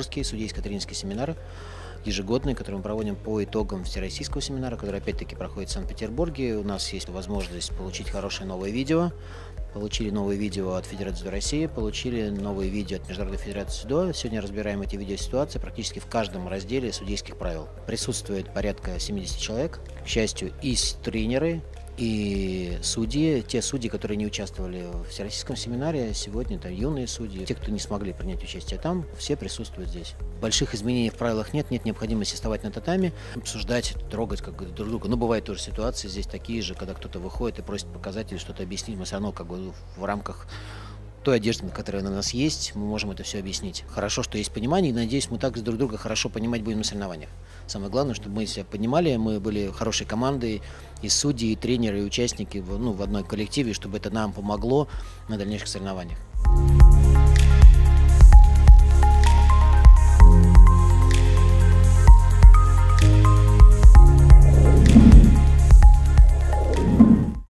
Петербургский судейско-тренерский семинар ежегодный, который мы проводим по итогам всероссийского семинара, который опять-таки проходит в Санкт-Петербурге. У нас есть возможность получить хорошее новое видео. Получили новые видео от Федерации России, получили новые видео от Международной Федерации Судо. Сегодня разбираем эти видеоситуации практически в каждом разделе судейских правил. Присутствует порядка 70 человек. К счастью, и тренеры, и судьи, те судьи, которые не участвовали в всероссийском семинаре, сегодня это юные судьи, те, кто не смогли принять участие там, все присутствуют здесь. Больших изменений в правилах нет необходимости вставать на татами, обсуждать, трогать как бы друг друга. Но бывают тоже ситуации здесь такие же, когда кто-то выходит и просит показать или что-то объяснить, мы все равно как бы в рамках той одежды, которая на нас есть, мы можем это все объяснить. Хорошо, что есть понимание, и надеюсь, мы так друг друга хорошо понимать будем на соревнованиях. Самое главное, чтобы мы себя понимали, мы были хорошей командой, и судьи, и тренеры, и участники в одной коллективе, чтобы это нам помогло на дальнейших соревнованиях.